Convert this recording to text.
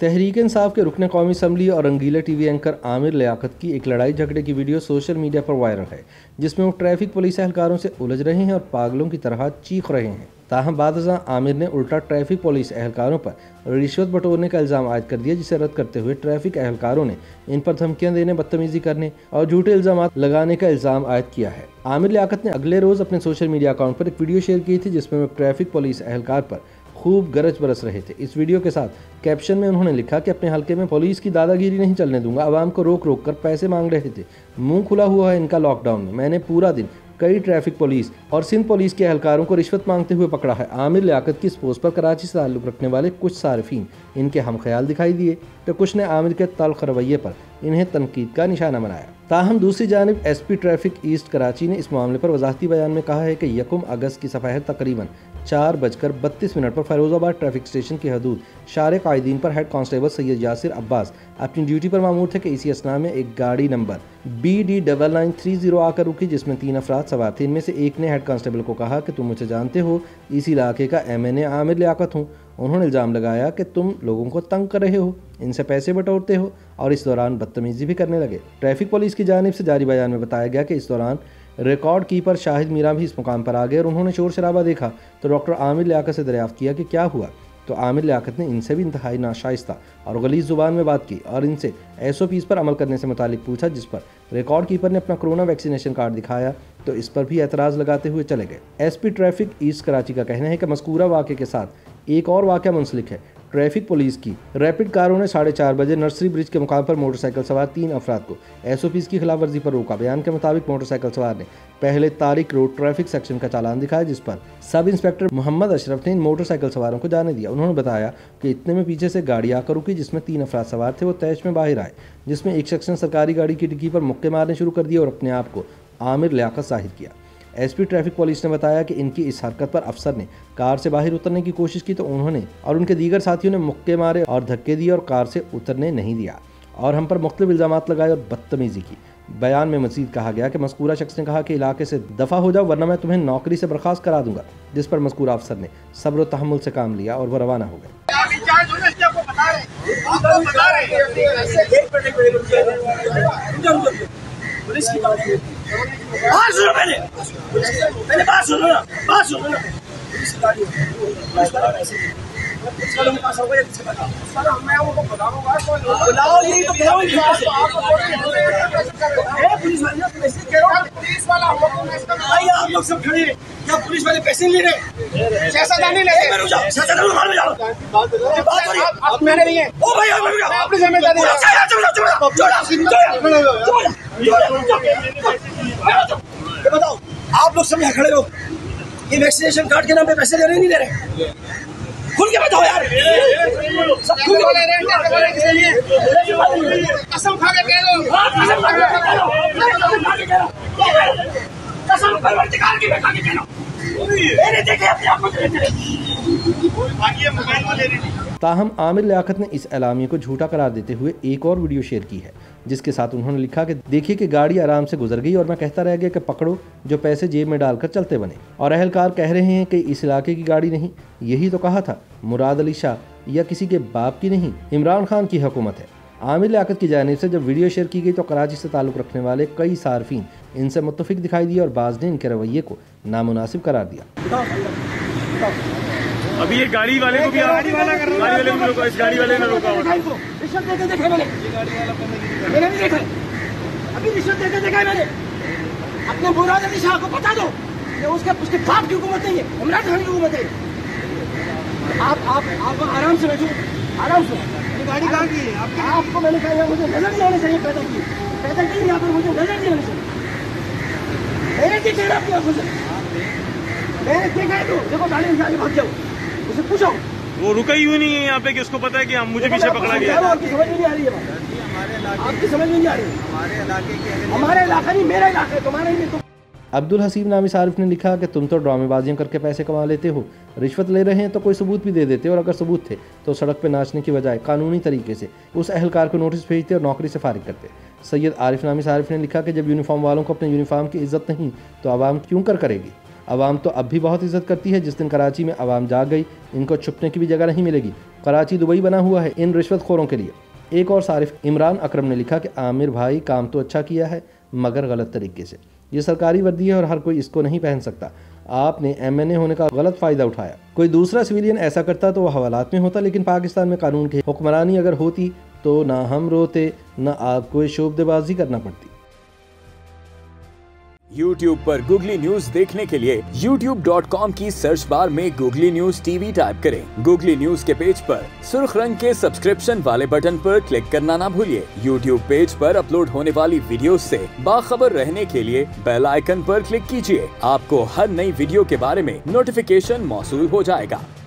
तहरीक इंसाफ के रुकन कौमी असम्बली और रंगीला टीवी एंकर आमिर लियाकत की एक लड़ाई झगड़े की वीडियो सोशल मीडिया पर वायरल है, जिसमें वो ट्रैफिक पुलिस एहलकारों से उलझ रहे हैं और पागलों की तरह चीख रहे हैं। ताहम बादशाह आमिर ने उल्टा ट्रैफिक पुलिस एहलकारों पर रिश्वत बटोरने का इल्ज़ाम आयद कर दिया, जिसे रद्द करते हुए ट्रैफिक एहलकारों ने इन पर धमकियां देने, बदतमीजी करने और झूठे इल्ज़ाम लगाने का इल्ज़ाम आयद किया है। आमिर लियाकत ने अगले रोज़ अपने सोशल मीडिया अकाउंट पर एक वीडियो शेयर की थी, जिसमें वो ट्रैफिक पुलिस एहलकार पर खूब गरज बरस रहे थे। इस वीडियो के साथ कैप्शन में उन्होंने लिखा कि अपने हलके में पुलिस की दादागिरी नहीं चलने दूंगा। आवाम को रोक रोक कर पैसे मांग रहे थे, मुंह खुला हुआ है इनका लॉकडाउन में। मैंने पूरा दिन कई ट्रैफिक पुलिस और सिंध पुलिस के एहलकारों को रिश्वत मांगते हुए पकड़ा है। आमिर लियाकत की इस पोस्ट पर कराची से ताल्लुक़ रखने वाले कुछ सारिफीन इनके हम ख्याल दिखाई दिए, तो कुछ ने आमिर के तल्ख रवैये पर इन्हें तनकीद का निशाना बनाया। ताहम दूसरी जानिब SP ट्रैफिक ईस्ट कराची ने इस मामले पर वजाहती बयान में कहा है कि 1 अगस्त की सफ़र तकरीबन 4:32 पर फैरोज़ाबाद ट्रैफिक स्टेशन की हदूद शारे कायदीन पर हेड कांस्टेबल सैयद यासिर अब्बास अपनी ड्यूटी पर मामूर थे कि इसी असना में एक गाड़ी नंबर BD9930 आकर रुकी, जिसमें 3 अफराद सवार थे। इनमें से एक ने हेड कांस्टेबल को कहा कि तुम मुझे जानते हो, इस इलाके का MNA आमिर लियाकत हूँ। उन्होंने इल्ज़ाम लगाया कि तुम लोगों को तंग कर रहे हो, इनसे पैसे बटोरते हो और इस दौरान बदतमीजी भी करने लगे। ट्रैफिक पुलिस की जानिब से जारी बयान में बताया गया कि इस दौरान रिकॉर्ड कीपर शाहिद मीरा भी इस मुकाम पर आ गए और उन्होंने शोर शराबा देखा तो डॉक्टर आमिर लियाकत से दरियाफ्त किया कि क्या हुआ, तो आमिर लियाकत ने इनसे भी इंतहाई नाशाइस्ता और गलीज़ ज़ुबान में बात की और इनसे SOPs पर अमल करने से मुतालिक पूछा, जिस पर रिकॉर्ड कीपर ने अपना कोरोना वैक्सीनेशन कार्ड दिखाया तो इस पर भी एतराज़ लगाते हुए चले गए। SP ट्रैफिक ईस्ट कराची का कहना है कि मज़कूरा वाक़े के साथ एक और वाक़या मुंसलिक है। ट्रैफिक पुलिस की रैपिड कारों ने 4:30 बजे नर्सरी ब्रिज के मुकाम पर मोटरसाइकिल सवार 3 अफराद को SOPs की खिलाफ वर्जी पर रोका। बयान के मुताबिक मोटरसाइकिल सवार ने पहले तारिक रोड ट्रैफिक सेक्शन का चालान दिखाया, जिस पर सब इंस्पेक्टर मोहम्मद अशरफ ने इन मोटरसाइकिल सवारों को जाने दिया। उन्होंने बताया कि इतने में पीछे से गाड़ी आकर रुकी, जिसमें 3 अफराद सवार थे। वो तैश में बाहर आए, जिसमें एक शख्स ने सरकारी गाड़ी की डिक्की पर मुक्के मारने शुरू कर दिए और अपने आप को आमिर लियाकत जाहिर किया। SP ट्रैफिक पुलिस ने बताया कि इनकी इस हरकत पर अफसर ने कार से बाहर उतरने की कोशिश की तो उन्होंने और उनके दीगर साथियों ने मुक्के मारे और धक्के दिए और कार से उतरने नहीं दिया और हम पर मुख्तलिफ इल्ज़ामात लगाए और बदतमीजी की। बयान में मज़ीद कहा गया कि मज़कूरा शख्स ने कहा कि इलाके से दफ़ा हो जाओ वरना मैं तुम्हें नौकरी से बर्खास्त करा दूंगा, जिस पर मज़कूरा अफसर ने सब्र व तहम्मुल से काम लिया और वह रवाना हो गए। पुलिस की बात सुनो, पहले बात सुनो ना, पुलिस की गाड़ी पुलिस वालों के पास होगा या किसके पास? सर मैं उनको बताऊंगा, बुलाओ, यही तो कह रहा हूँ। पुलिस वाले पैसे कह रहा हूँ, पुलिस वाला भाई आप लोग सब खड़े हैं, क्या पुलिस वाले पैसे नहीं ले रहे? सियासतदानी ले रहे, आप मैंने नहीं है। ओ भाई अपनी जिम्मेदारी बताओ, आप लोग सब यहाँ खड़े हो, ये वैक्सीनेशन कार्ड के नाम पे पैसे दे रहे नहीं दे रहे? खुल के बताओ यार, सब खुल के कसम खा के कह दो, कसम परवरदिगार की खा के कह दो, मैंने देखे अपने आप को। ताहम आमिर लियाकत ने इस एलामिया को झूठा करार देते हुए एक और वीडियो शेयर की है, जिसके साथ उन्होंने लिखा कि देखिए कि गाड़ी आराम से गुजर गई और मैं कहता रह गया कि पकड़ो, जो पैसे जेब में डालकर चलते बने। और अहलकार कह रहे हैं कि इस इलाके की गाड़ी नहीं, यही तो कहा था, मुराद अली शाह या किसी के बाप की नहीं, इमरान खान की हुकूमत है। आमिर लियाकत की जानिब से जब वीडियो शेयर की गई तो कराची से ताल्लुक़ रखने वाले कई सार्फिन इनसे मुत्तफिक दिखाई दिए और बाज़ ने इनके रवैये को नामुनासिब करार दिया। अभी ये गाड़ी वाले को भी गाड़ी वाले को रोका, इस गाड़ी वाले ने रोका। रिश्वत देके देखा मैंने, मैंने नहीं देखा, अभी रिश्वत देके देखा है मैंने। अपने मुराद अली शाह को बता दो कि उसके बाप की हुकूमत नहीं है, इमरान खान की हुकूमत है। आप आराम से बैठो, आराम से। गाड़ी कहाँ की है आपको मैंने कहा, मुझे नजर नहीं आने चाहिए पैदल की यहाँ पर, मुझे नजर नहीं आने चाहिए। मैंने देखा है आपकी आंखों से, मैंने देखा है। तो देखो गाड़ी में जाके भाग जाओ, उसे पूछो। वो रुका ही नहीं है यहाँ पे कि उसको पता है कि हम मुझे पीछे पकड़ा गया। आपकी समझ में नहीं आ रही है, आपकी समझ में नहीं आ रही है। हमारे इलाका नहीं, मेरा इलाका है, तुम्हारा नहीं। अब्दुल हसीब नामी सारिफ ने लिखा कि तुम तो ड्रामेबाजियां करके पैसे कमा लेते हो, रिश्वत ले रहे हैं तो कोई सबूत भी दे देते और अगर सबूत थे तो सड़क पर नाचने की बजाय कानूनी तरीके से उस अहलकार को नोटिस भेजते और नौकरी से फारिग करते। सैयद आरिफ नामी सारिफ ने लिखा कि जब यूनिफॉर्म वालों को अपने यूनिफॉर्म की इज्जत नहीं तो आवाम क्यों कर करेगी। आवाम तो अब भी बहुत इज्जत करती है। जिस दिन कराची में आवाम जाग गई, इनको छुपने की भी जगह नहीं मिलेगी। कराची दुबई बना हुआ है इन रिश्वतखोरों के लिए। एक और सारिफ इमरान अकरम ने लिखा कि आमिर भाई काम तो अच्छा किया है मगर गलत तरीके से। ये सरकारी वर्दी है और हर कोई इसको नहीं पहन सकता। आपने MNA होने का गलत फ़ायदा उठाया। कोई दूसरा सिविलियन ऐसा करता तो वह हवालात में होता, लेकिन पाकिस्तान में कानून की हुक्मरानी अगर होती तो ना हम रोते ना आपको शोबदेबाजी करना पड़ती। YouTube पर गूगली न्यूज देखने के लिए youtube.com की सर्च बार में गूगली न्यूज TV टाइप करें। गूगली न्यूज के पेज पर सुर्ख रंग के सब्सक्रिप्शन वाले बटन पर क्लिक करना ना भूलिए। YouTube पेज पर अपलोड होने वाली वीडियोस से बाखबर रहने के लिए बेल आइकन पर क्लिक कीजिए। आपको हर नई वीडियो के बारे में नोटिफिकेशन मौसूल हो जाएगा।